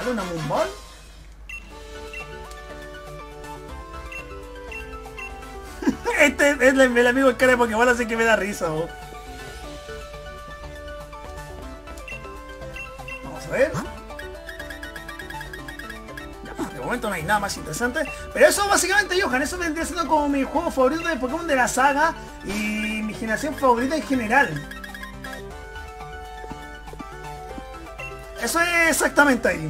¿Vale una Moonball? Este es el amigo el cara de Pokémon, así que me da risa, ¿no? Vamos a ver. Ya, de momento no hay nada más interesante. Pero eso básicamente, Johan, eso vendría siendo como mi juego favorito de Pokémon de la saga y mi generación favorita en general. Eso es exactamente ahí.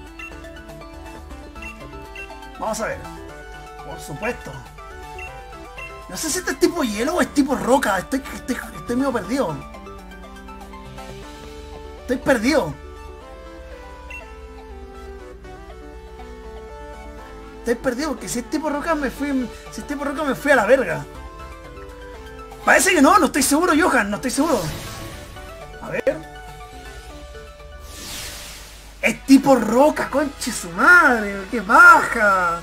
Vamos a ver. Por supuesto. No sé si este es tipo hielo o es tipo roca. Estoy medio perdido. Estoy perdido. Estoy perdido porque si es tipo roca me fui. Si es tipo roca me fui a la verga. Parece que no estoy seguro, Johan, no estoy seguro. A ver. Es tipo roca, conche su madre, qué baja.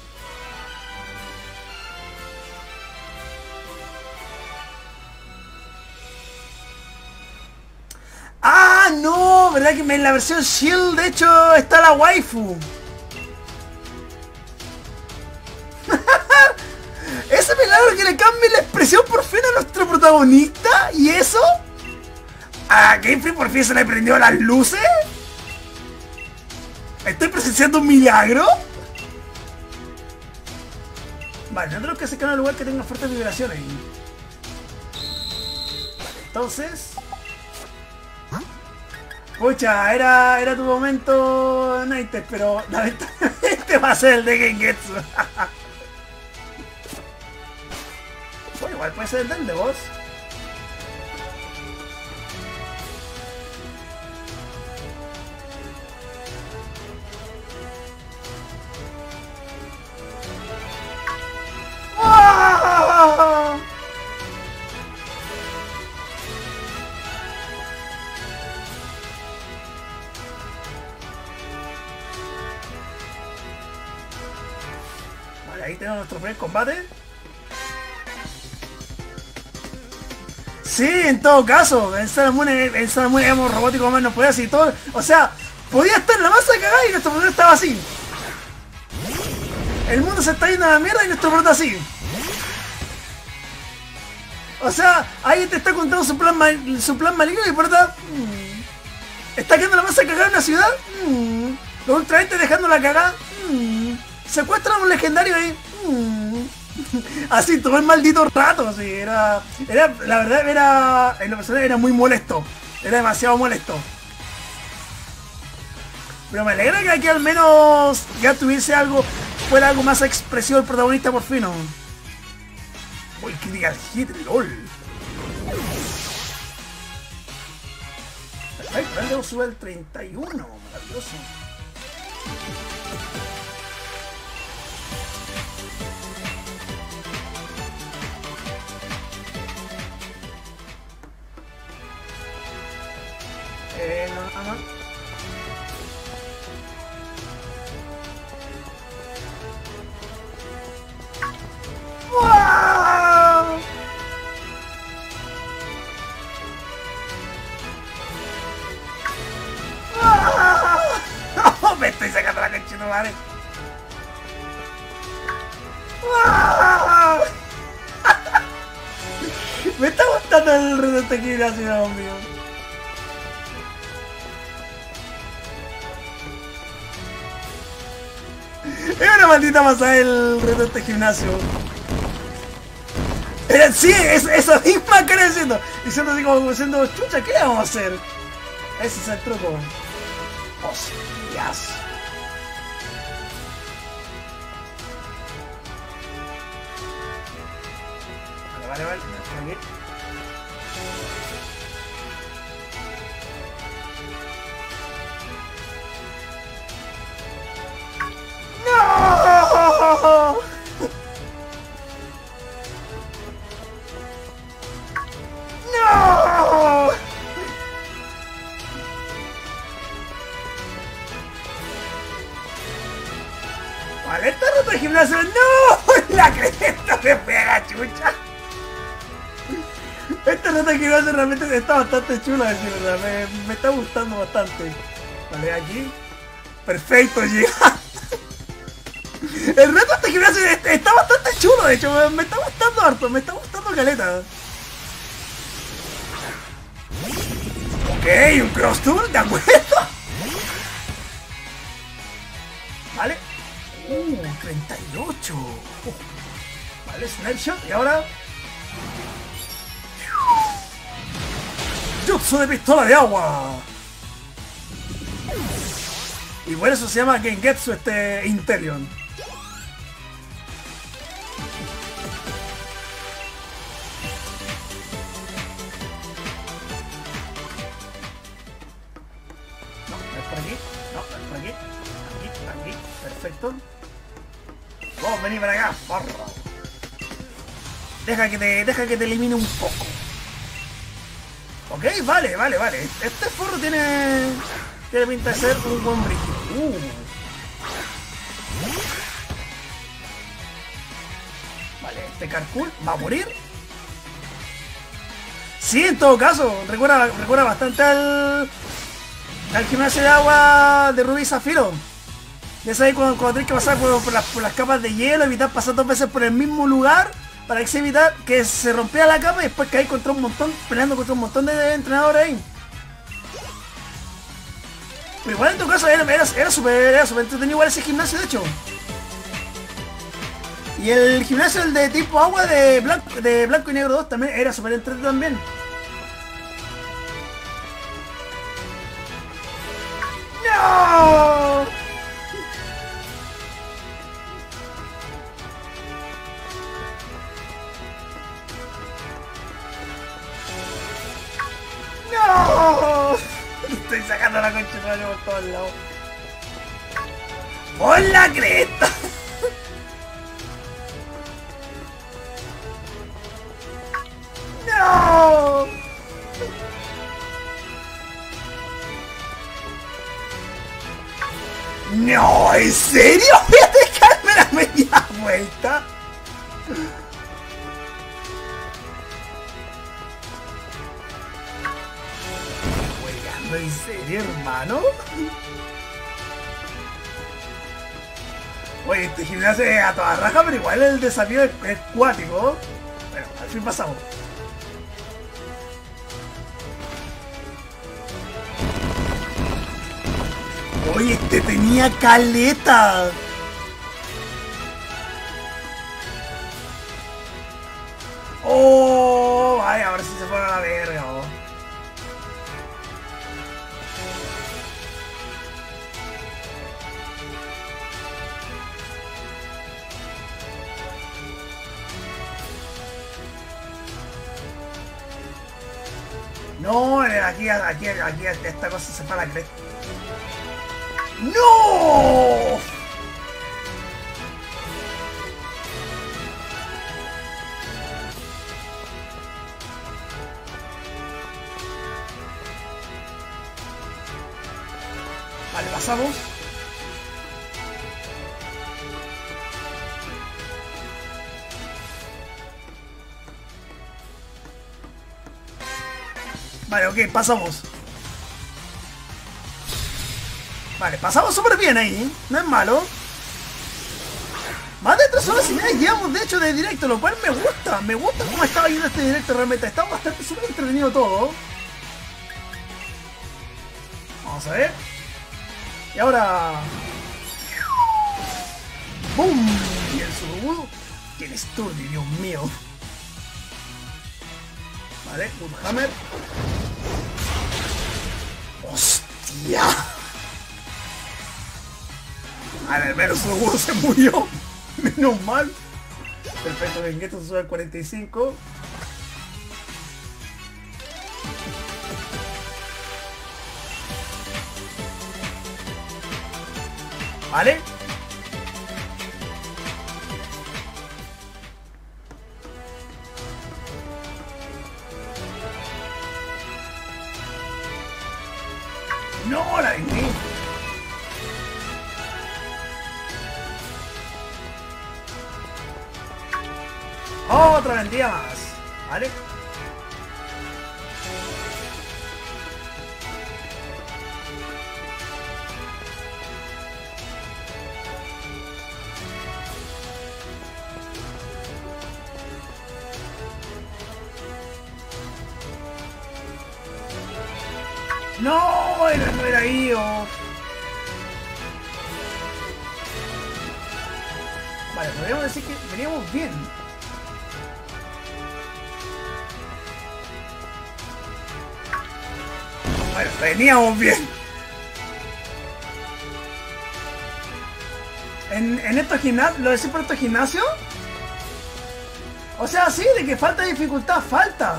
Ah, no, verdad que en la versión Shield de hecho está la waifu. Ese milagro que le cambie la expresión por fin a nuestro protagonista. ¿Y eso? ¿A Game Freak por fin se le prendió las luces? ¿Estoy presenciando un milagro? Vale, yo tengo que sacar un lugar que tenga fuertes vibraciones. Vale, entonces... Pucha, era tu momento, Nighter, pero lamentablemente va a ser el de Gengetsu. Bueno, igual puede ser el del de vos. ¡Oh! Vale, ahí tenemos nuestro primer combate. Sí, en todo caso, en Sailor Moon éramos robóticos más no podía así todo. O sea, podía estar la masa cagada y nuestro prota estaba así. El mundo se está yendo a la mierda y nuestro prota así. O sea, ahí te está contando su plan maligno y el prota está quedando la masa cagada en una ciudad. Los ultraentes dejando la cagada. Secuestran a un legendario ahí. Así todo el maldito rato, sí, la verdad en lo personal era muy molesto, era demasiado molesto. Pero me alegra que aquí al menos ya tuviese algo, fuera algo más expresivo el protagonista por fin, ¿no? Uy, critical hit, LOL. Perfecto, el dedo sube al 31, maravilloso. No. ¡Wow! ¡Oh! Me estoy sacando la conchita, madre. ¡Wow! Me está gustando el reto de esta generación, mío. Es una maldita pasada el reto de este gimnasio. Era, sí, esa misma cara diciendo así como diciendo, chucha, ¿qué le vamos a hacer? Ese es el truco. Hostias. Vale. Aquí. ¡No! ¡No! Vale, esta ruta de gimnasio. ¡No! La cresta me pega, chucha. Esta ruta de gimnasio realmente está bastante chula, decir verdad. Me está gustando bastante. Vale, aquí. Perfecto, llega. El reto de este gimnasio está bastante chulo, de hecho, me está gustando harto, me está gustando caleta. Ok, un cross tour, de acuerdo. Vale. 38. Vale, snapshot y ahora... Jutsu de pistola de agua. Y por eso se llama Gengetsu Intelion. No, es por aquí. No, es por aquí. Aquí. Perfecto. Vamos, vení para acá, porro. Deja que te elimine un poco. Ok, vale. Este forro tiene pinta de ser un buen brillo. Vale, este Carcool va a morir. Sí, en todo caso, recuerda bastante al gimnasio de agua de Rubí y Zafiro. Ya sabes cuando tienes que pasar por las capas de hielo, evitar pasar 2 veces por el mismo lugar para que se evitar que se rompiera la capa y después caer contra un montón, peleando contra un montón de entrenadores ahí. Pero igual en tu caso era súper entretenido igual ese gimnasio, de hecho. Y el gimnasio el de tipo agua de Blanco y Negro 2 también era súper entretenido también. ¡No! ¡No! Estoy sacando la concha de por todos lados. ¡Por la cresta! ¡No! ¡No! ¿En serio? Voy a dejarme la media vuelta. ¿En serio, hermano? Oye, este gimnasio es a toda raja, pero igual el desafío es cuático. Bueno, al fin pasamos. Oye, este tenía caleta. Oh, vaya, ahora sí se fue a la verga. Oh. No, aquí esta cosa se fue a la cresta. ¡No! Vale, pasamos. Vale, ok, pasamos. Vale, pasamos súper bien ahí, no es malo. Más de 3 horas y media llevamos de hecho de directo, lo cual me gusta cómo estaba yendo este directo realmente. Estaba bastante súper entretenido todo. Vamos a ver. Y ahora... ¡Bum! Y el Sudobudo. ¡Qué estudio, Dios mío! Vale, Woodhammer. ¡Hostia! Al menos Sudobudo se murió. Menos mal. Perfecto, Gengetsu se sube al 45. ¿Vale? No, la vendí. Otra vendida más. ¿Vale? No, no era ahí o... Vale, podríamos decir que veníamos bien. Bueno, veníamos bien. En estos gimnasios, ¿lo decís por estos gimnasios? O sea, sí, de que falta dificultad, falta.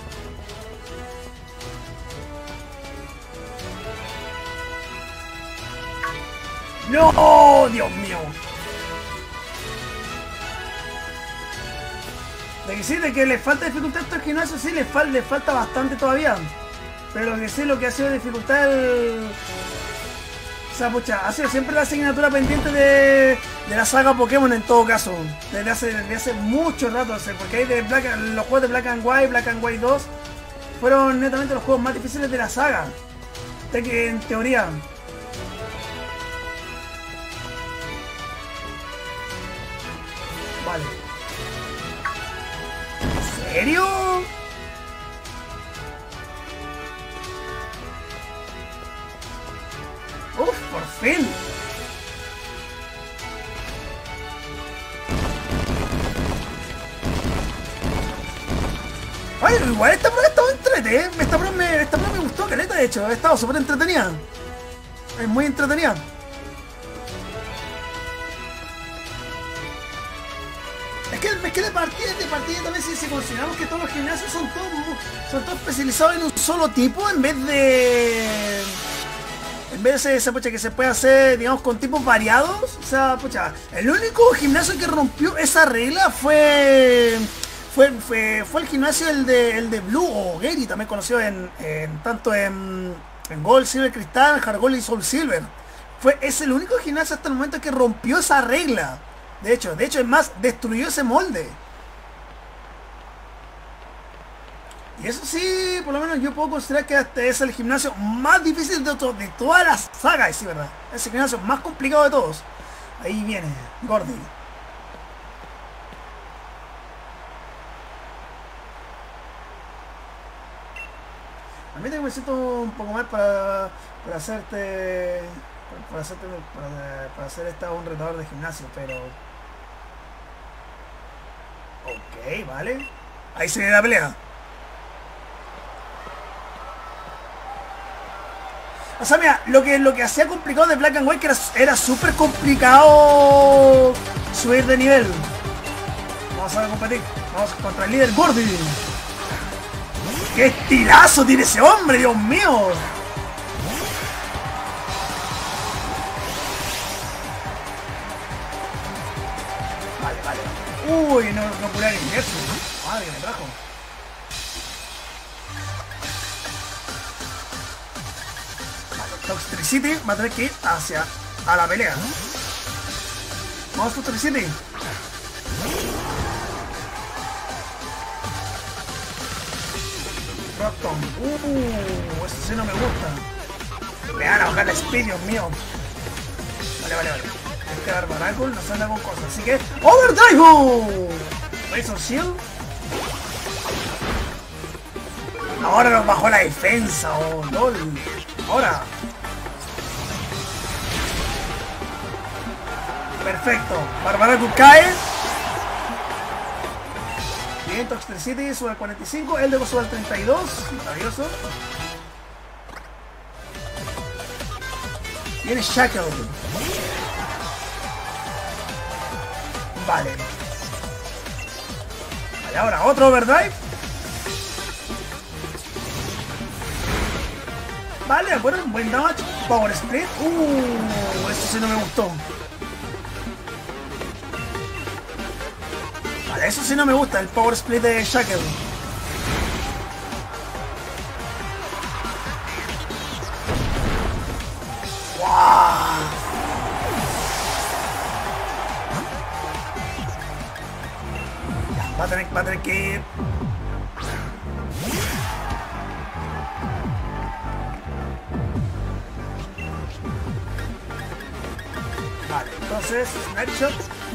¡No! ¡Dios mío! De que sí, de que le falta dificultad a estos gimnasios, sí, le falta bastante todavía. Pero lo que sí, lo que ha sido dificultad el... O sea, pucha, ha sido siempre la asignatura pendiente de la saga Pokémon en todo caso. Desde hace mucho rato, porque hay los juegos de Black and White 2 fueron netamente los juegos más difíciles de la saga. De que en teoría. Vale. ¿En serio? ¡Uf, por fin! Ay, igual esta prueba estaba entretenida, ¿eh? Esta prueba me gustó, caleta, de hecho. Ha estado súper entretenida. Es muy entretenida. Es que de partida también si consideramos que todos los gimnasios son todos especializados en un solo tipo en vez de... En vez de esa pucha que se puede hacer, digamos, con tipos variados. O sea, pucha, el único gimnasio que rompió esa regla fue el gimnasio el de Blue o Gary, también conocido tanto en Gold, Silver, Cristal, Hard Gold y Soul Silver. Es el único gimnasio hasta el momento que rompió esa regla. De hecho, es más, destruyó ese molde. Y eso sí, por lo menos yo puedo considerar que este es el gimnasio más difícil de todas las sagas, sí, ¿verdad? Es el gimnasio más complicado de todos. Ahí viene, Gordy. Admite que me siento un poco mal para hacerte... Para hacer un retador de gimnasio, pero... Ok, vale. Ahí se ve la pelea. O sea, mira, lo que hacía complicado de Black and White era súper complicado subir de nivel. Vamos a competir. Vamos contra el líder Gordy. ¡Qué estilazo tiene ese hombre, Dios mío! Vale. Uy, no pude el ingreso. Madre que me trajo. Toxtricity va a tener que ir a la pelea. Vamos, Toxtricity. Rockton. Esto sí no me gusta. Me van a bajar la speed, Dios mío. Vale. Hay que dar Barackle, nos anda con cosas. Así que, ¡Overdrive! Razor Shield. Ahora nos bajó la defensa, oh, lol. Ahora. Perfecto. Barbaracu cae. Bien, Toxtricity sube al 45. Eldegoss sube al 32. Maravilloso. Viene Shackle. Vale. Ahora otro Overdrive. Vale, bueno, un buen damage. Power Split. Eso sí no me gustó. Vale, eso sí no me gusta, el Power Split de Shackle. ¡Wow! Ya, va a tener que ir. Entonces, Snapshot.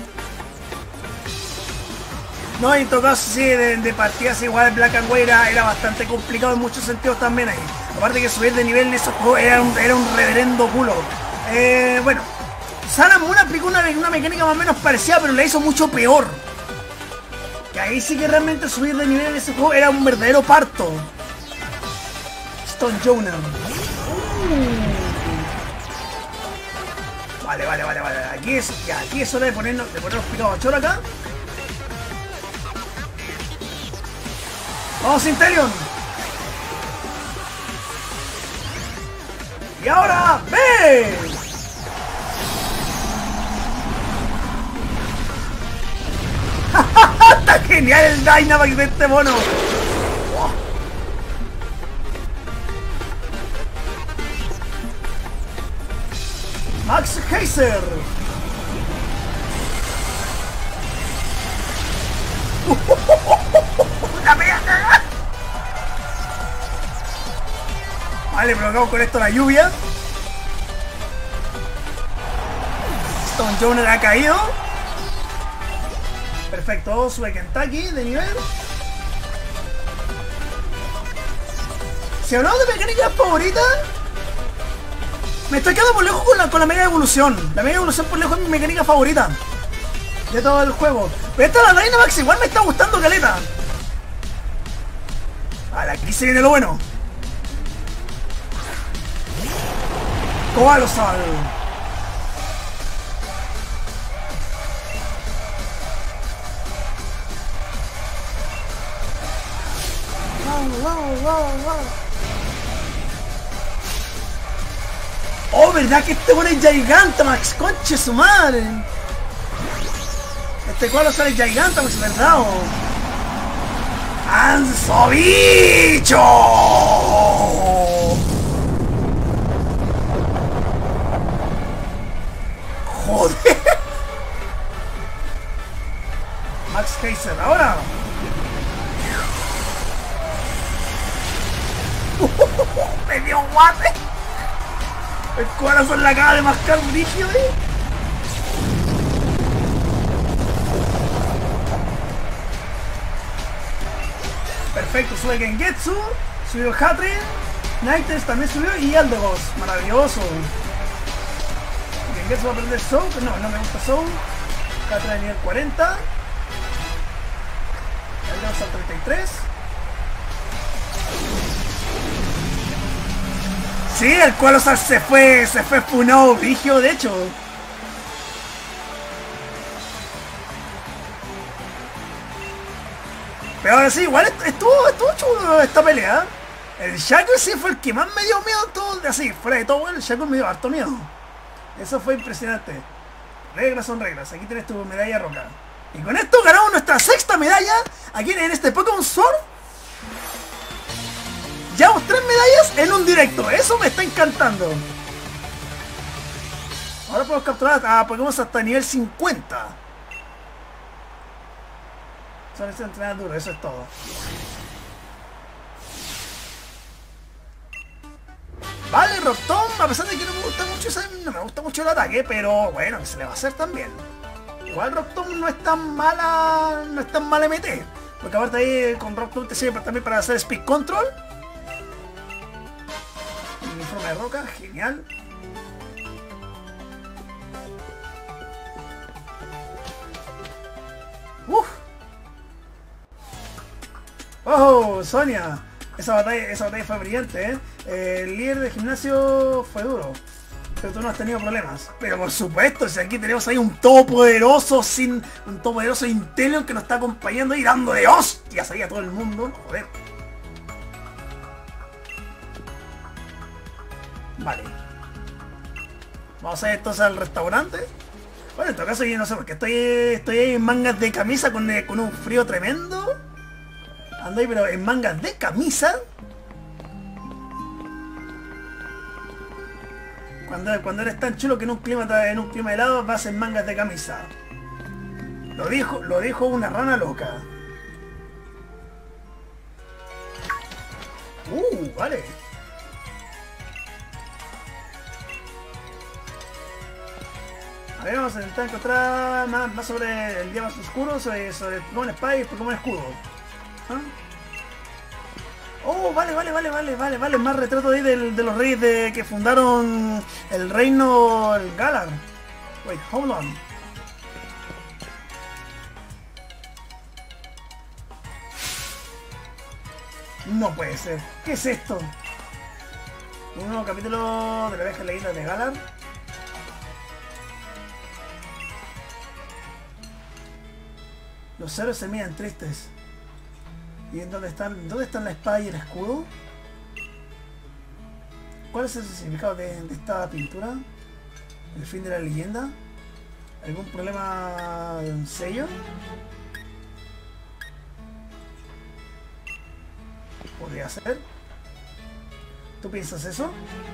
No, en todo caso, sí, de partidas igual Black and White era bastante complicado en muchos sentidos también ahí. Aparte que subir de nivel en esos juegos era un reverendo culo. Bueno, Sun and Moon aplicó una mecánica más o menos parecida, pero la hizo mucho peor. Que ahí sí que realmente subir de nivel en ese juego era un verdadero parto. Stone Joner. Vale. Aquí es hora de ponernos picados a choro acá. Vamos, Inteleon. Y ahora, ¡ve! Está genial el Dynamax de este mono. Wow. Max Heiser. ¡La mega cagada! Vale, provocamos con esto la lluvia. Stone Joner ha caído. Perfecto, sube Kentucky de nivel. Si hablamos de mecánicas favoritas, me estoy quedando por lejos con la mega evolución. La mega evolución por lejos es mi mecánica favorita de todo el juego. Pero esta la Dynamax igual me está gustando caleta. Vale, aquí se viene lo bueno. Colosal. Oh, ¿verdad que este bueno es Gigantamax? Conche su madre. Este Colosal es Gigantamax, ¿verdad? ¡Anzo bicho! Joder. Max Heiser, ahora. Me dio un guate. El corazón la acaba de mascar brígido, Perfecto, sube Gengetsu, subió Hatred, Nightes también subió y Aldegos. Maravilloso. Gengetsu va a aprender Soul, no me gusta Soul. Hatred de nivel 40. Aldegos al 33. Sí, el Colosal se fue funado brígido, de hecho. Pero ahora sí, igual estuvo chulo esta pelea. El Shaco sí fue el que más me dio miedo todo, así, fuera de todo, bueno, el Shaco me dio harto miedo. Eso fue impresionante. Reglas son reglas, aquí tienes tu medalla roca. Y con esto ganamos nuestra sexta medalla aquí en este Pokémon Sword. Llevamos 3 medallas en un directo, eso me está encantando. Ahora podemos capturar a Pokémon hasta nivel 50. Solo es entrenar duro, eso es todo. Vale, Rotom, a pesar de que no me gusta mucho el ataque, pero bueno, que se le va a hacer también. Igual Rotom no es tan mala MT. Porque aparte ahí con Rotom te sirve también para hacer Speed Control. Uniforme de roca, genial. Uf. ¡Oh, Sonia! Esa batalla fue brillante, el líder del gimnasio fue duro. Pero tú no has tenido problemas. Pero por supuesto, si aquí tenemos ahí un todopoderoso Inteleon que nos está acompañando y dando de hostias ahí a todo el mundo. Joder. Vale. Vamos a ir entonces al restaurante. Bueno, en todo caso yo no sé porque estoy ahí en mangas de camisa con un frío tremendo. Ando ahí pero en mangas de camisa. Cuando eres tan chulo que en un clima helado vas en mangas de camisa. Lo dijo una rana loca. Vale. A ver, vamos a intentar encontrar más sobre el día más oscuro, sobre Pokémon Espada y Pokémon Escudo. ¿Ah? Oh, vale. Más retrato ahí de los reyes que fundaron el reino el Galar. Wait, hold on. No puede ser. ¿Qué es esto? Un nuevo capítulo de la vieja leyenda de Galar. Los héroes se miran tristes. ¿Y en dónde están la espada y el escudo? ¿Cuál es el significado de esta pintura? ¿El fin de la leyenda? ¿Algún problema de un sello? ¿Podría ser? ¿Tú piensas eso?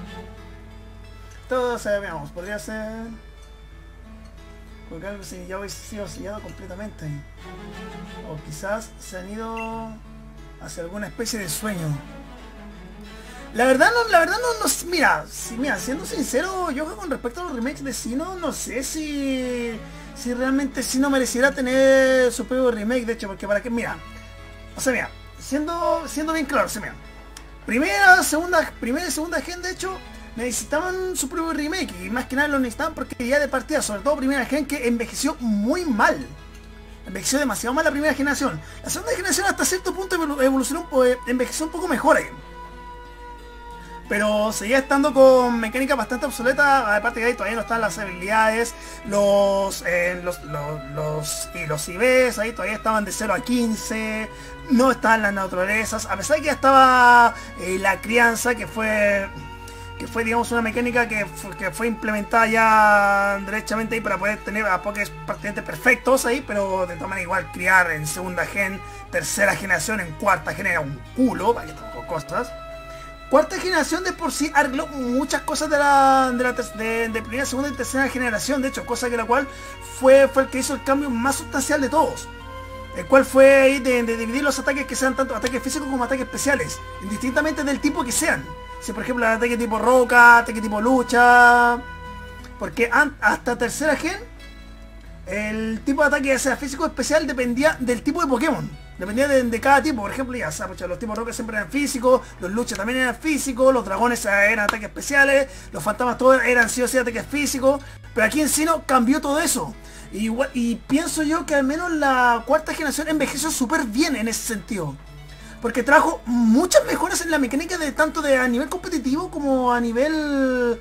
Todo veamos, podría ser... Porque algo si ya hubiese sido sellado completamente. O quizás se han ido hacia alguna especie de sueño. La verdad no, mira, siendo sincero, yo con respecto a los remakes de Sinnoh, no sé si realmente Sinnoh mereciera tener su propio remake, de hecho, porque para que, mira, o sea, mira, siendo bien claro, o sea, mira, primera y segunda gen, de hecho, necesitaban su propio remake, y más que nada lo necesitaban porque ya de partida, sobre todo primera gen, que envejeció muy mal. Envejeció demasiado mal la primera generación. La segunda generación hasta cierto punto evolucionó, envejeció un poco mejor ahí. Pero seguía estando con mecánica bastante obsoleta, aparte que ahí todavía no están las habilidades, los IVs, ahí todavía estaban de 0 a 15, no estaban las naturalezas, a pesar de que ya estaba la crianza, que fue digamos una mecánica que fue implementada ya derechamente ahí para poder tener a Pokés prácticamente perfectos ahí, pero de todas maneras igual criar en segunda gen, tercera generación, en cuarta gen era un culo, para que tampoco costas. Cuarta generación de por sí arregló muchas cosas de primera, segunda y tercera generación, de hecho, cosa que la cual fue el que hizo el cambio más sustancial de todos. El cual fue ahí de dividir los ataques que sean tanto ataques físicos como ataques especiales, indistintamente del tipo que sean. Si por ejemplo el ataque tipo roca, ataque tipo lucha, porque hasta tercera gen el tipo de ataque ya sea físico o especial dependía del tipo de Pokémon. Dependía de cada tipo, por ejemplo, ya sabes, los tipos roca siempre eran físicos, los luchas también eran físicos, los dragones eran ataques especiales, los fantasmas todos eran sí o sí ataques físicos, pero aquí en Sinnoh cambió todo eso. Y pienso yo que al menos la cuarta generación envejeció súper bien en ese sentido. Porque trajo muchas mejoras en la mecánica de tanto a nivel competitivo como a nivel...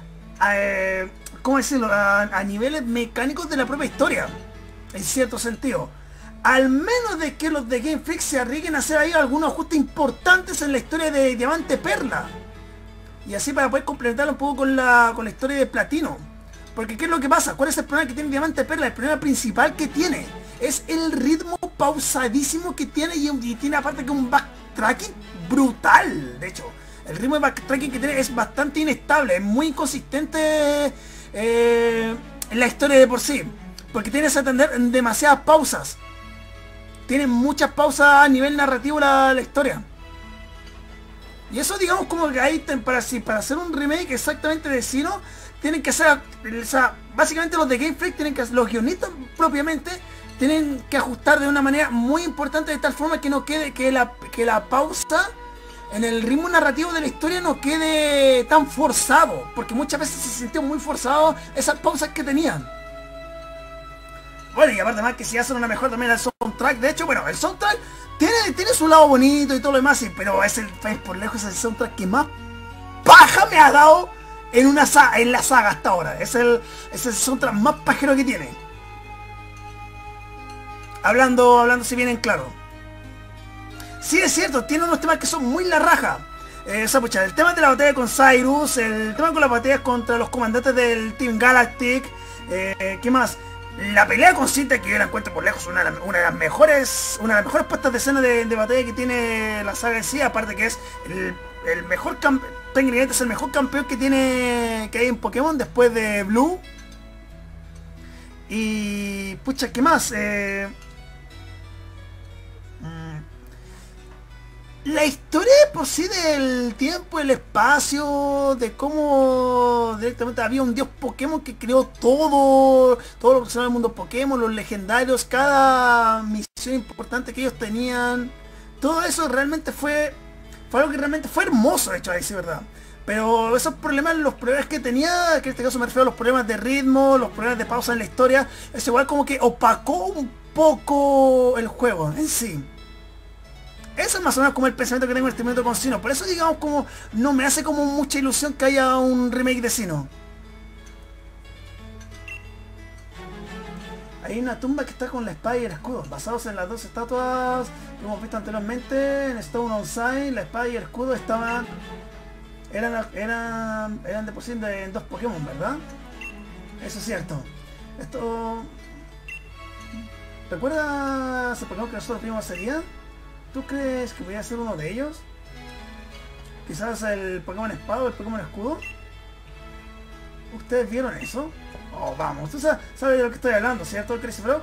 ¿cómo decirlo? A niveles mecánicos de la propia historia. En cierto sentido. Al menos de que los de Game Freak se arriesguen a hacer ahí algunos ajustes importantes en la historia de Diamante Perla. Y así para poder complementarlo un poco con la historia de Platino. Porque ¿qué es lo que pasa? ¿Cuál es el problema que tiene Diamante Perla? El problema principal que tiene es el ritmo pausadísimo que tiene y tiene aparte que un backtracking brutal. De hecho, el ritmo de backtracking que tiene es bastante inestable, es muy inconsistente en la historia de por sí. Porque tienes que atender demasiadas pausas. Tiene muchas pausas a nivel narrativo la historia. Y eso digamos como que ahí para hacer un remake exactamente de Sinnoh tienen que hacer, o sea, básicamente los de Game Freak tienen que, los guionistas propiamente tienen que ajustar de una manera muy importante de tal forma que no quede, que la pausa en el ritmo narrativo de la historia no quede tan forzado, porque muchas veces se sintió muy forzado esas pausas que tenían. Bueno, y aparte más que si hacen una mejor también el soundtrack, de hecho, bueno, el soundtrack tiene su lado bonito y todo lo demás, sí, pero es por lejos el soundtrack que más paja me ha dado en la saga hasta ahora. Es el soundtrack más pajero que tiene. Hablando si bien en claro. Sí, es cierto, tiene unos temas que son muy la raja. O sea, pucha, el tema de la batalla con Cyrus, el tema con las batallas contra los comandantes del Team Galactic, ¿qué más? La pelea con Cinta, que yo la encuentro por lejos una de las mejores puestas de escena de batalla que tiene la saga en sí, aparte que es el mejor campeón, técnicamente es el mejor campeón que hay en Pokémon después de Blue. Y pucha, ¿qué más? La historia de por sí del tiempo, el espacio, de cómo directamente había un dios Pokémon que creó todo lo que se llama el mundo Pokémon, los legendarios, cada misión importante que ellos tenían, todo eso realmente fue fue algo que realmente fue hermoso, de hecho, ahí sí, ¿verdad? Pero esos problemas, los problemas que tenía, que en este caso me refiero a los problemas de ritmo, los problemas de pausa en la historia, es igual como que opacó un poco el juego en sí. Eso es más o menos como el pensamiento que tengo en este momento con Sinnoh. Por eso digamos como no me hace como mucha ilusión que haya un remake de Sinnoh. Hay una tumba que está con la espada y el escudo, basados en las dos estatuas que hemos visto anteriormente. En Stone on Sign, la espada y el escudo estaban... Eran de por sí en dos Pokémon, ¿verdad? Eso es cierto. Esto... ¿Recuerdas el Pokémon que nosotros vimos ese día? ¿Tú crees que voy a ser uno de ellos? Quizás el Pokémon espada o el Pokémon escudo. ¿Ustedes vieron eso? Oh, vamos. Tú sabes de lo que estoy hablando, ¿cierto, Crazy Frog?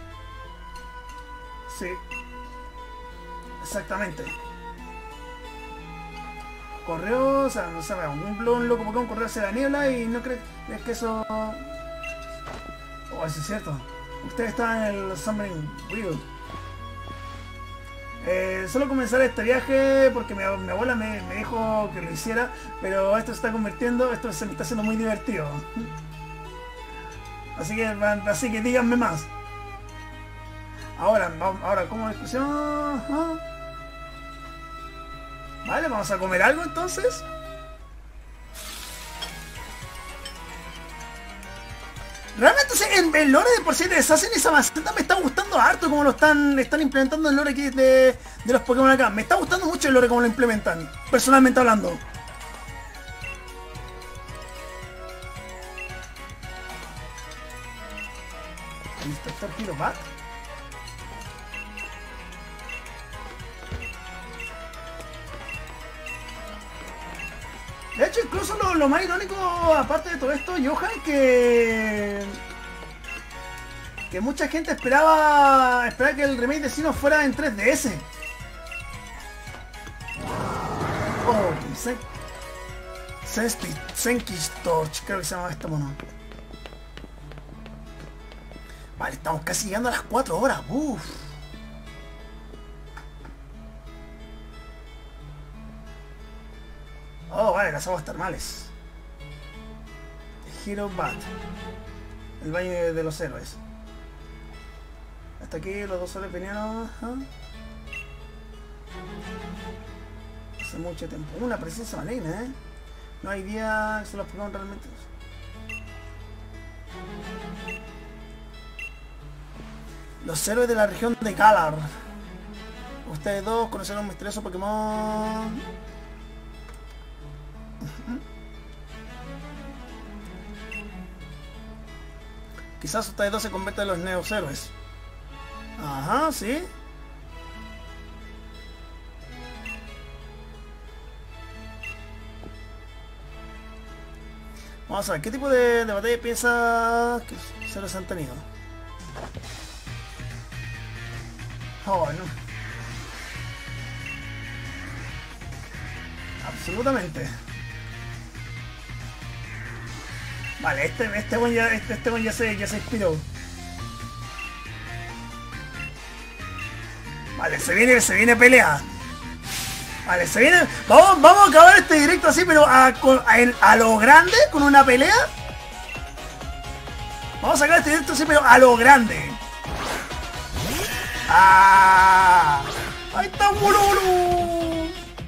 Sí. Exactamente. Corrió, o sea, no sé, un loco Pokémon corrió hacia la niebla y no crees que eso... Oh, eso es cierto. Ustedes estaban en el Summoning Wheel. Solo comenzar este viaje porque mi abuela me dijo que lo hiciera, pero esto se está convirtiendo, esto se me está haciendo muy divertido. Así que díganme más. Ahora como discusión. ¿Ah? Vale, vamos a comer algo entonces. Realmente en el lore de por sí de Assassin y Samazenta me está gustando harto como lo están implementando el lore aquí de los Pokémon acá. Me está gustando mucho el lore como lo implementan, personalmente hablando. Inspector Kilobat. De hecho, incluso lo más irónico, aparte de todo esto, Johan, que mucha gente esperaba que el remake de Sinnoh fuera en 3DS. Oh, Senki's Torch, creo que se llama este mono. Vale, estamos casi llegando a las 4 horas. Uff. Oh, vale, las aguas termales. Hero Bat. El baño de los héroes. Hasta aquí los dos héroes vinieron. Hace mucho tiempo. Una presencia maligna, ¿eh? No hay día que se los Pokémon realmente. Los héroes de la región de Galar. Ustedes dos conocieron un misterioso Pokémon. Quizás ustedes dos se conviertan en los neos héroes. Ajá, sí. Vamos a ver, ¿qué tipo de batalla piensas que se los han tenido? Oh, no. Absolutamente. Vale, este buen ya se inspiró. Vale, se viene pelea. Vale, se viene. Vamos a acabar este directo así, pero a lo grande, con una pelea. Vamos a acabar este directo así, pero a lo grande. ¡Ah! ¡Ahí está Wululu!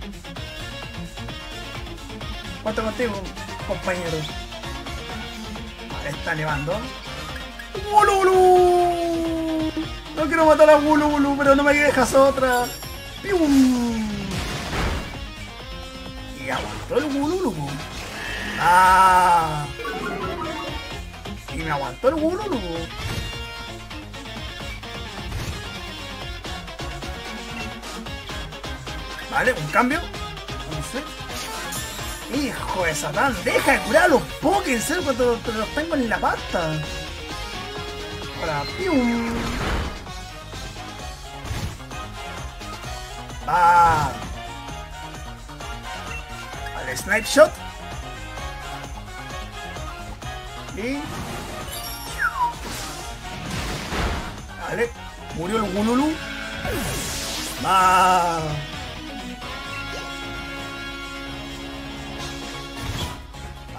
¿Cuánto contigo, compañero? Vale, está nevando. ¡Wululu! No quiero matar a Wululu, pero no me dejas otra. ¡Pium! Y aguantó el Wululu. ¡Ah! Y me aguantó el Wululu. Vale, un cambio. Hijo de Satán, deja de curar a los Pokémon, cuando te los tengo en la pasta. Ahora, pium. Ah. Vale, Snipe Shot. Y... Vale, murió el Wululu. Ah.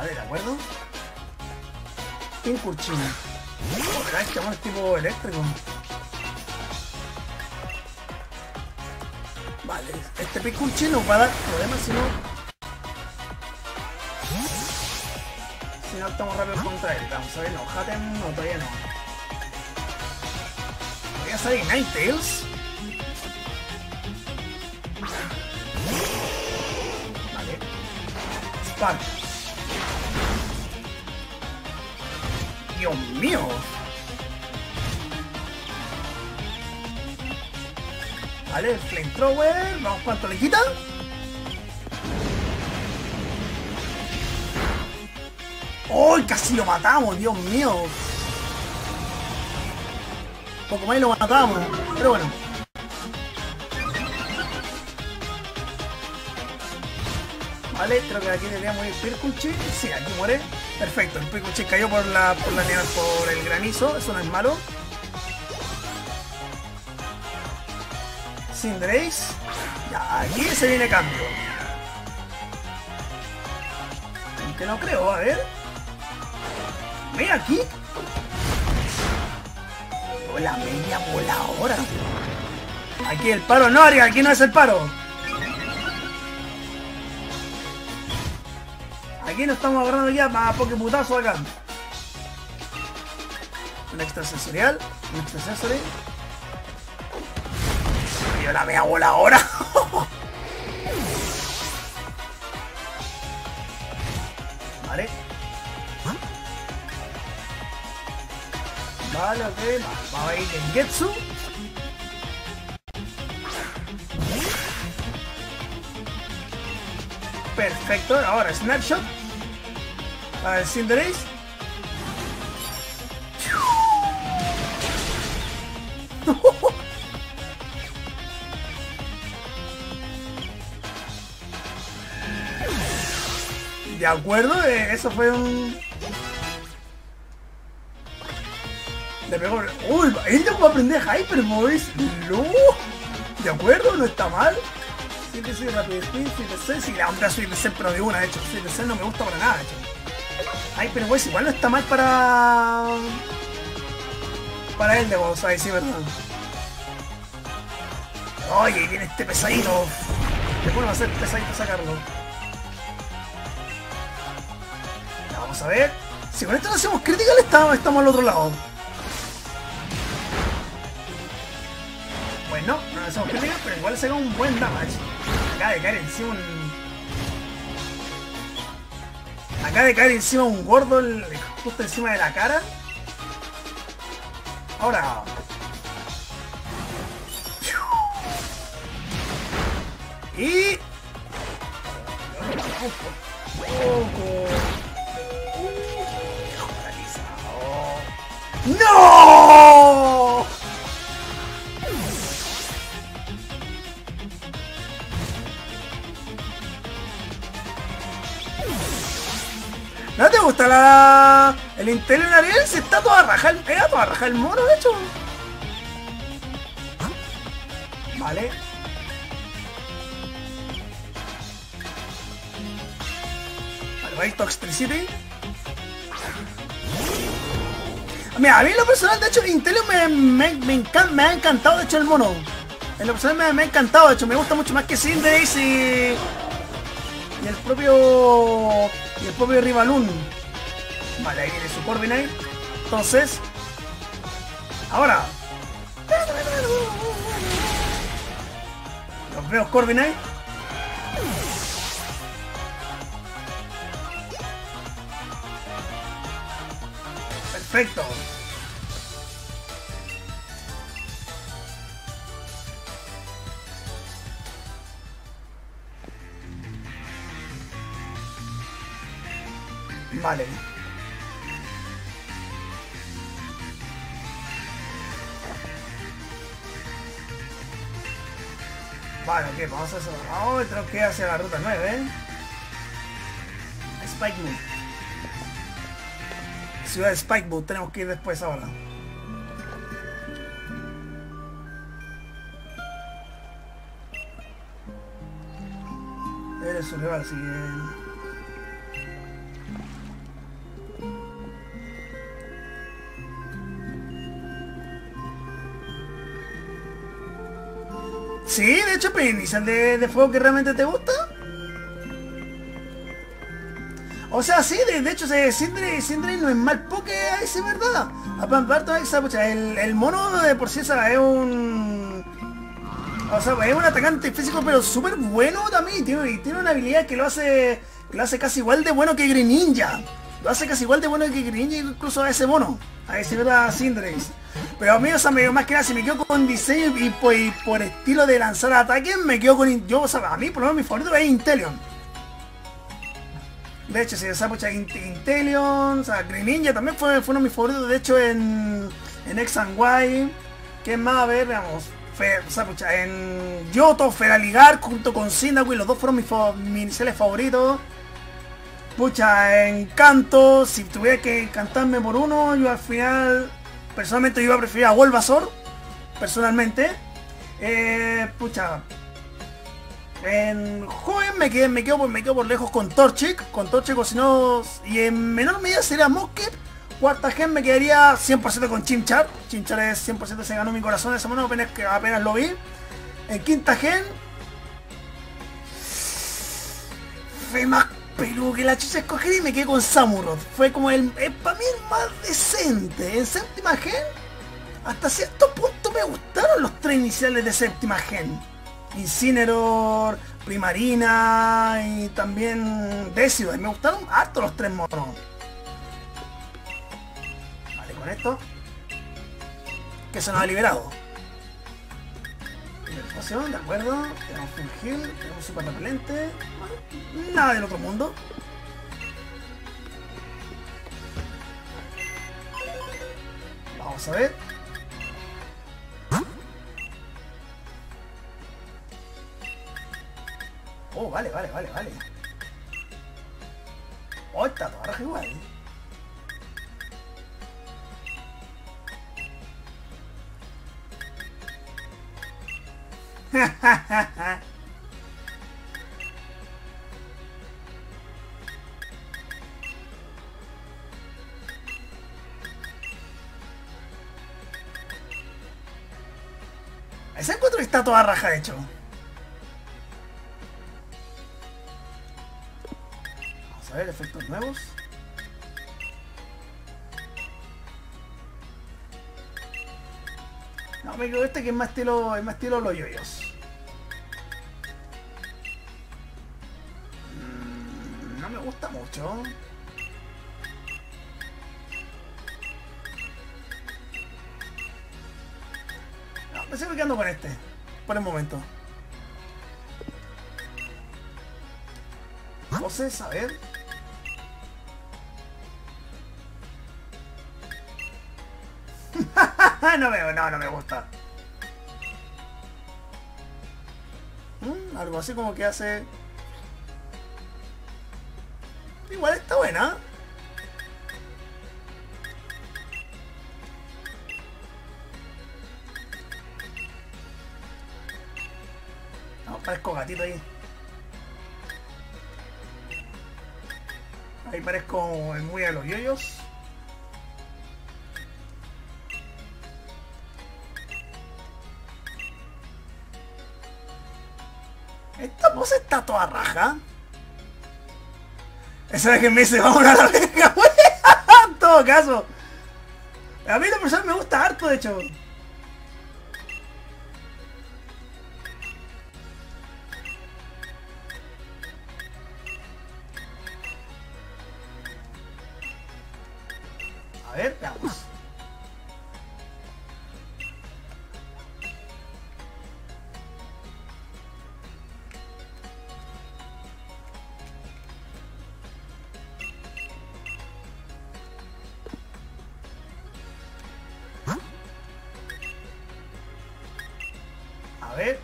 Vale, ¿de acuerdo? Pincurchin. Ojalá este mono es tipo eléctrico. Vale, este Pincurchin nos va a dar problemas si no... Si no estamos rápido contra él. Vamos a ver, no, Hatem no, todavía no. Voy a salir Ninetales. Vale. Spark. Dios mío. Vale, Flamethrower. Vamos, ¿cuánto le quita? ¡Oh! Casi lo matamos, Dios mío. Poco más y lo matamos. Pero bueno. Vale, creo que aquí debería morir Pincurchin. Sí, aquí muere. Perfecto, el Pincurchin cayó por el granizo. Eso no es malo. Cinderace. Ya, aquí se viene cambio. Aunque no creo, a ver. Mira aquí. Oh, la media voladora. Aquí el paro no, Ariel, aquí no es el paro. Aquí nos estamos agarrando ya para pokeputazo acá. Un extrasensorial. Un extrasensorial. Yo la media voladora. Vale. Vale, ok. Vamos a ir en Getsu. Perfecto. Ahora Snapshot. Para el Cinderace. De acuerdo, eso fue un... Le pegó... ¡Uy! Él va a aprender Hyper Voice. ¡No! De acuerdo, no está mal. Sí que sí, rápido speed, sí, la onda Sweet Descent, pero de una, de hecho. Sweet Descent no me gusta para nada, de hecho. Hyper Voice igual no está mal para él de voz, ahí sí, verdad. Oye, viene este pesadito. Después va a ser pesadito sacarlo. Ya, vamos a ver. Si con esto no hacemos critical, estamos al otro lado. Bueno, no hacemos critical, pero igual se da un buen damage. Acaba de caer encima un gordo justo encima de la cara. Ahora. Y... ¡No! ¿No te gusta el Intel en Ariel? Se está toda raja el mono, de hecho. Vale. Vale, Toxtricity. Mira, a mí en lo personal, de hecho, Intel me ha encantado, de hecho, el mono. En lo personal me ha encantado, de hecho, me gusta mucho más que Cinderace y el propio Rivalun. Vale, ahí viene su Corviknight. Entonces, ahora los veo Corviknight. Perfecto. Vale. Vale, ok, vamos a hacer... Oh, tenemos que ir hacia la ruta 9, ¿eh? Spikewood. Ciudad de Spikewood, tenemos que ir después ahora. Eres su rival, así que... Sí, de hecho, pero inicial de fuego que realmente te gusta. O sea, sí, de hecho, Sindri no es mal poke, es verdad. Aparte, el mono de por sí esa es un... O sea, es un atacante físico, pero súper bueno también. Tiene una habilidad que lo hace casi igual de bueno que Greninja. Lo hace casi igual de bueno que Greninja, incluso a ese mono. A ese verdad Cinderace. Pero a mí, o sea, más que nada, si me quedo con diseño y por estilo de lanzar ataques, me quedo con... Yo, o sea, a mí, por lo menos, mi favorito es Inteleon. De hecho, si esa pucha Inteleon, o sea, Greninja también fue uno de mis favoritos, de hecho, en X and Y. ¿Qué más? A ver, veamos. O sea, pucha, en Yoto, Feraligar, junto con Cyndaquil, los dos fueron mis iniciales favoritos. Pucha, en Canto, si tuviera que cantarme por uno, yo al final, personalmente yo iba a preferir a Bulbasaur, personalmente. Pucha, en joven me quedo por lejos con Torchic, o si no, y en menor medida sería Mosquip. Cuarta gen me quedaría 100% con Chimchar. Chimchar es 100%, se ganó mi corazón ese mono apenas lo vi. En quinta gen, fue más peludo que la chucha escoger y me quedé con Samurott. Fue como para mí el más decente. En séptima gen, hasta cierto punto me gustaron los tres iniciales de séptima gen. Incineroar, Primarina y también Decidueye. Me gustaron harto los tres monos. Vale, con esto, que se nos ha liberado. Poción, de acuerdo. Tenemos Full Heal, tenemos Super Repelente. Bueno, nada del otro mundo. Vamos a ver. Oh, vale. Oh, está toda raja igual. Ese encuentro está toda raja, de hecho. Vamos a ver, efectos nuevos. No, me quedo este que es más estilo los yoyos. No me gusta mucho. No, me sigo quedando con este. Por el momento. Voces, a ver. No me gusta. Algo así como que hace... Igual está buena. No, parezco gatito ahí. Ahí parezco muy a los yoyos. Esta pose está toda raja. Esa es que me dice, vamos a la verga, wey. En todo caso. A mí la persona me gusta harto, de hecho. A ver, veamos. A ver.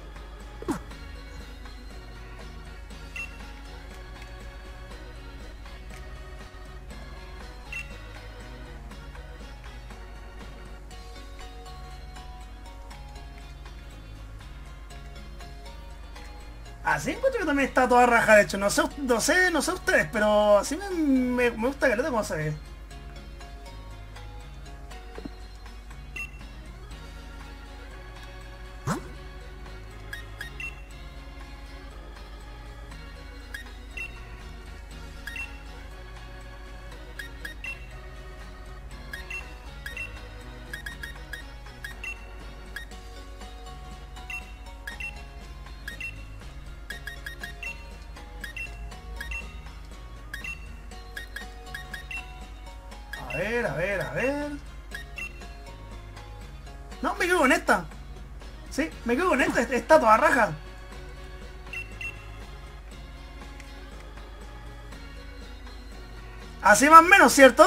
Así encuentro que también está toda raja, de hecho. No sé ustedes, pero así me gusta que lo tengo a ver. A ver, a ver, a ver. No, me quedo con esta. Sí, me quedo con esta. Está toda raja. Así más o menos, ¿cierto?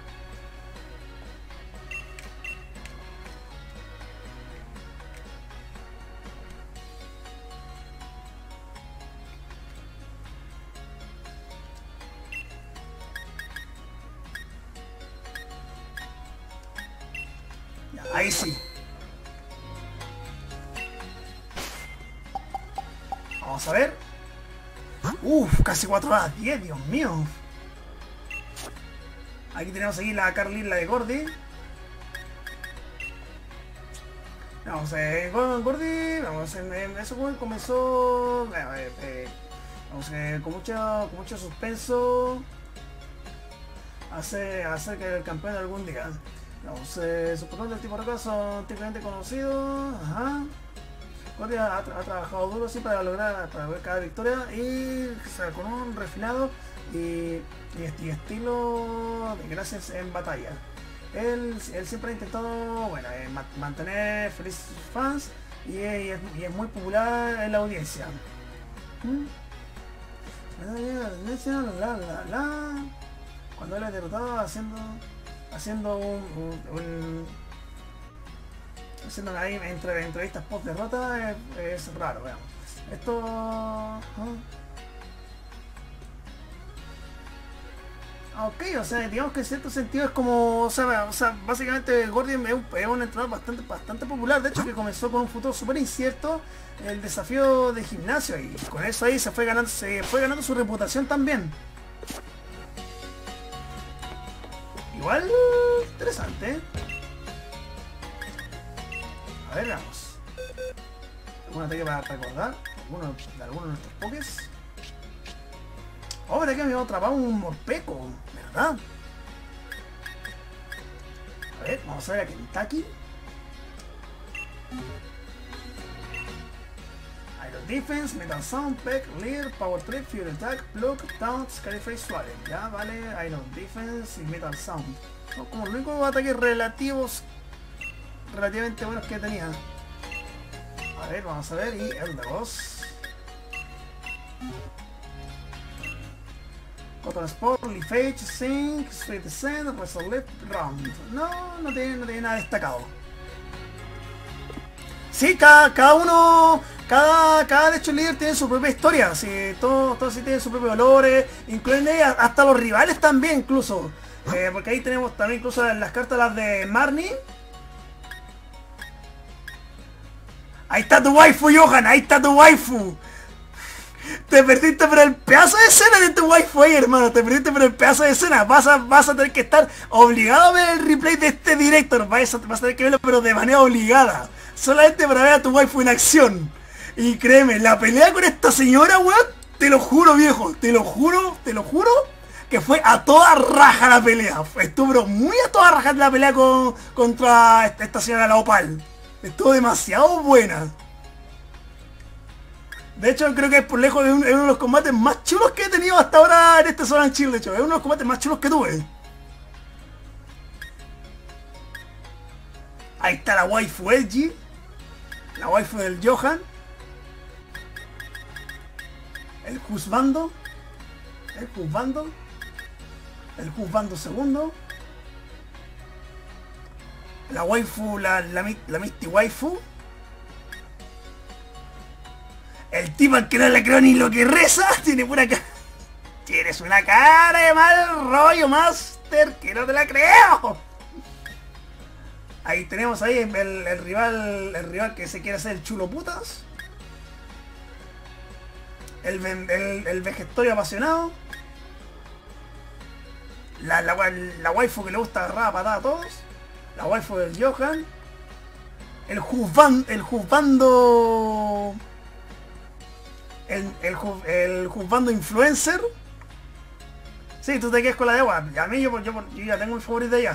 Ya, ahí sí. Vamos a ver. Uf, casi 4 horas 10, Dios mío. Aquí tenemos aquí la Carly, la de Gordy. Vamos a ver, Gordy, vamos a ver, eso comenzó vamos a ver, con mucho suspenso. Hace que el campeón algún día. Vamos, sus patrones del tipo roca son típicamente conocidos. Ajá. Gordy ha trabajado duro sí para lograr cada victoria y con un refinado y estilo de gracias en batalla. Él siempre ha intentado, bueno, mantener felices sus fans y es muy popular en la audiencia. Cuando él es derrotado haciendo haciendo ahí entrevistas post derrota es raro, veamos. Esto... Ok, o sea, digamos que en cierto sentido es como, o sea básicamente Gordy es un entrenador bastante popular, de hecho que comenzó con un futuro súper incierto, el desafío de gimnasio y con eso ahí se fue ganando su reputación también. Igual interesante, ¿eh? A ver, vamos. ¿Algún ataque para recordar? ¿Alguno de nuestros pokés? Oh, verdad que me iba a atrapar un morpeco, ¿verdad? A ver, vamos a ver a Kentucky. Iron Defense, Metal Sound, Peck, Leer, Power Trip, Fury Attack, Block, Taunt, Scarify, Swallow. Ya, vale, Iron Defense y Metal Sound. Son como los únicos ataques relativamente buenos que tenía. A ver, vamos a ver, y Elder Boss. Cotton Sport, Leaf Edge, Sync, Straight Descent, Resolve, Round. No tiene nada destacado. Sí, cada de hecho líder tiene su propia historia. Sí, todos sí tienen su propio valores, incluyen hasta los rivales también incluso. Porque ahí tenemos también incluso las cartas las de Marnie. Ahí está tu waifu, Johan, ahí está tu waifu. Te perdiste por el pedazo de escena de tu waifu ahí, hermano. Te perdiste por el pedazo de escena. Vas a tener que estar obligado a ver el replay de este directo. Vas a tener que verlo, pero de manera obligada. Solamente para ver a tu waifu en acción. Y créeme, la pelea con esta señora, weón, te lo juro, viejo. Te lo juro, que fue a toda raja la pelea. Estuvo muy a toda raja la pelea contra esta señora la Opal. Estuvo demasiado buena. De hecho, creo que es por lejos uno de los combates más chulos que he tenido hasta ahora en este Sword and Shield. De hecho, es uno de los combates más chulos que tuve. Ahí está la waifu Elgi. La waifu del Johan. El Husbando. El Husbando segundo. La waifu, la Misty waifu. El tipo al que no le creo ni lo que reza. Tiene pura cara. Tienes una cara de mal rollo, Master, que no te la creo. Ahí tenemos ahí el rival que se quiere hacer el chulo putas. El vejestorio apasionado. La waifu que le gusta agarrar a patada a todos. La waifu del Johan. El juzbando. El juzbando influencer. Sí, tú te quedas con la de agua. A mí yo ya tengo mi favorito ya.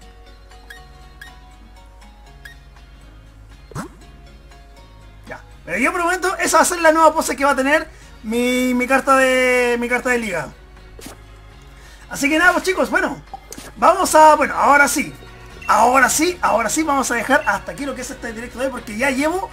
Ya. Pero yo por el momento esa va a ser la nueva pose que va a tener mi carta de liga. Así que nada, pues chicos, bueno, vamos a... Bueno, ahora sí. Ahora sí, vamos a dejar hasta aquí lo que es este directo de hoy, porque ya llevo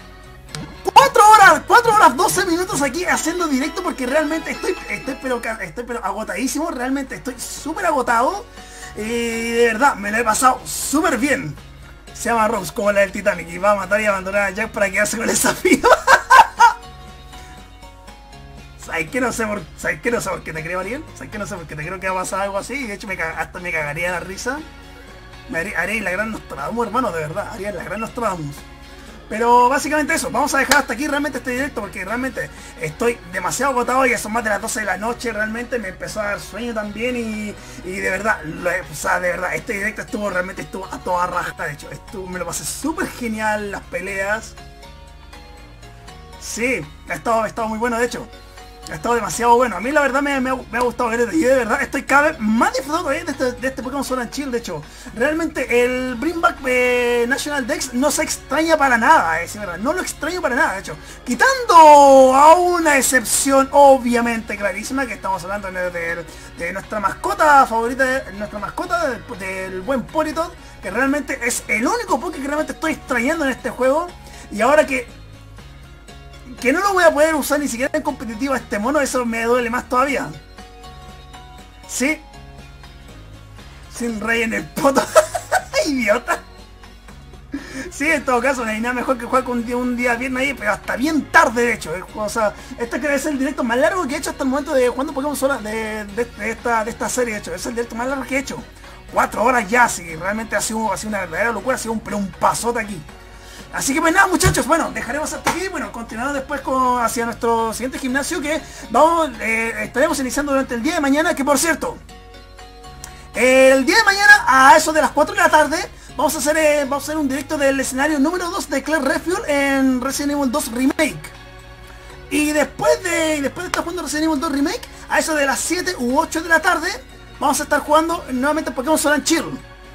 4 horas 12 minutos aquí haciendo directo, porque realmente estoy pero agotadísimo, realmente estoy súper agotado. Y de verdad, me lo he pasado súper bien. Se llama Rose, como la del Titanic, y va a matar y abandonar a Jack para quedarse con el desafío. ¿Sabes qué? No sé por qué te creo, Ariel. ¿Sabes qué? No sé por qué te creo que va a pasar algo así. Y de hecho hasta me cagaría de la risa. Haría la gran Nostradamus, hermano, de verdad. Haría la gran Nostradamus. Pero básicamente eso, vamos a dejar hasta aquí realmente este directo, porque realmente estoy demasiado agotado, y son más de las 12 de la noche, realmente me empezó a dar sueño también, y de verdad, o sea, de verdad, este directo estuvo a toda raja. De hecho, me lo pasé súper genial, las peleas. Sí, ha estado muy bueno, de hecho. Ha estado demasiado bueno. A mí la verdad me ha gustado ver, y de verdad estoy cada vez más disfrutando de este Pokémon Sword and Shield. De hecho, realmente el Bring Back National Dex no se extraña para nada, ¿verdad? No lo extraño para nada, de hecho. Quitando a una excepción obviamente clarísima, que estamos hablando de nuestra mascota favorita, nuestra mascota del buen Politoed, que realmente es el único Poké que realmente estoy extrañando en este juego. Y ahora que no lo voy a poder usar ni siquiera en competitivo a este mono, eso me duele más todavía. Sí. Sin rey en el poto. Idiota. Sí, en todo caso, no hay nada mejor que jugar con un día viernes ahí, pero hasta bien tarde, de hecho. O sea, este creo que es el directo más largo que he hecho hasta el momento de jugando Pokémon Sword de esta serie, de hecho. Es el directo más largo que he hecho. 4 horas ya, sí. Realmente ha sido una verdadera locura, ha sido un pasote aquí. Así que pues nada, muchachos, bueno, dejaremos hasta aquí. Bueno, continuando después hacia nuestro siguiente gimnasio, que estaremos iniciando durante el día de mañana. Que por cierto, el día de mañana a eso de las 4 de la tarde vamos a hacer un directo del escenario número 2 de Clair Refuel en Resident Evil 2 Remake. Y después de estar jugando Resident Evil 2 Remake, a eso de las 7 u 8 de la tarde vamos a estar jugando nuevamente Pokémon Sword and Shield.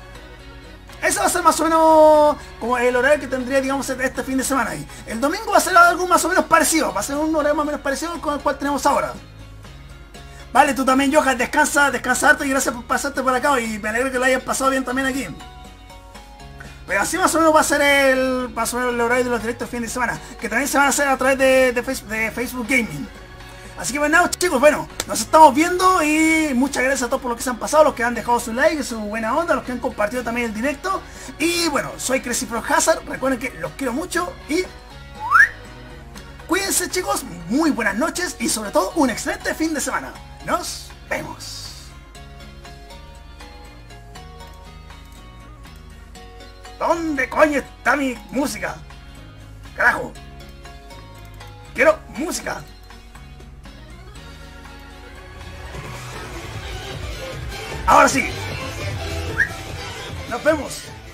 Eso va a ser más o menos como el horario que tendría, digamos, este fin de semana ahí. El domingo va a ser algo más o menos parecido. Va a ser un horario más o menos parecido con el cual tenemos ahora. Vale, tú también, Johan, descansa harto, y gracias por pasarte por acá. Y me alegro que lo hayas pasado bien también aquí. Pero así más o menos va a ser el horario de los directos fin de semana, que también se van a hacer a través de Facebook Gaming. Así que bueno, chicos, bueno, nos estamos viendo, y muchas gracias a todos por los que se han pasado, los que han dejado su like, su buena onda, los que han compartido también el directo. Y bueno, soy Crazy Frog Hazard, recuerden que los quiero mucho y cuídense, chicos, muy buenas noches y sobre todo un excelente fin de semana. Nos vemos. ¿Dónde coño está mi música? Carajo. Quiero música. Ahora sí. Nos vemos.